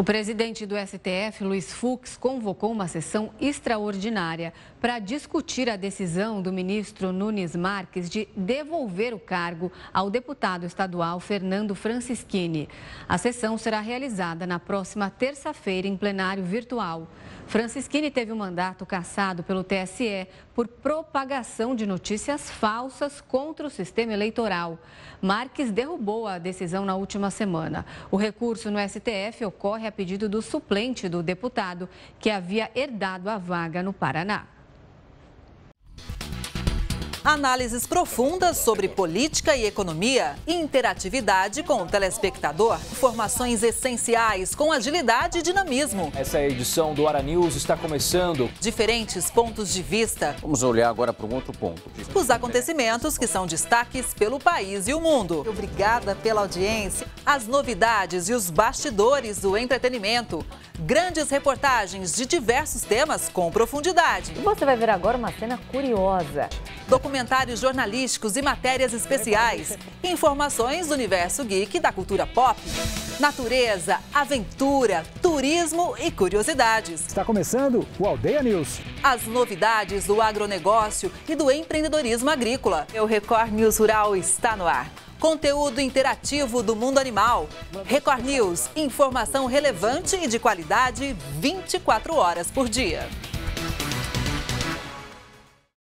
O presidente do STF, Luiz Fux, convocou uma sessão extraordinária para discutir a decisão do ministro Nunes Marques de devolver o cargo ao deputado estadual Fernando Francischini. A sessão será realizada na próxima terça-feira em plenário virtual. Francischini teve o mandato cassado pelo TSE por propagação de notícias falsas contra o sistema eleitoral. Marques derrubou a decisão na última semana. O recurso no STF ocorre a pedido do suplente do deputado, que havia herdado a vaga no Paraná. Análises profundas sobre política e economia, interatividade com o telespectador, informações essenciais com agilidade e dinamismo. Essa edição do Hora News está começando. Diferentes pontos de vista. Vamos olhar agora para um outro ponto. Os acontecimentos que são destaques pelo país e o mundo. Obrigada pela audiência. As novidades e os bastidores do entretenimento. Grandes reportagens de diversos temas com profundidade. Você vai ver agora uma cena curiosa. Documentários jornalísticos e matérias especiais. Informações do universo geek e da cultura pop. Natureza, aventura, turismo e curiosidades. Está começando o Aldeia News. As novidades do agronegócio e do empreendedorismo agrícola. O Record News Rural está no ar. Conteúdo interativo do mundo animal. Record News, informação relevante e de qualidade 24 horas por dia.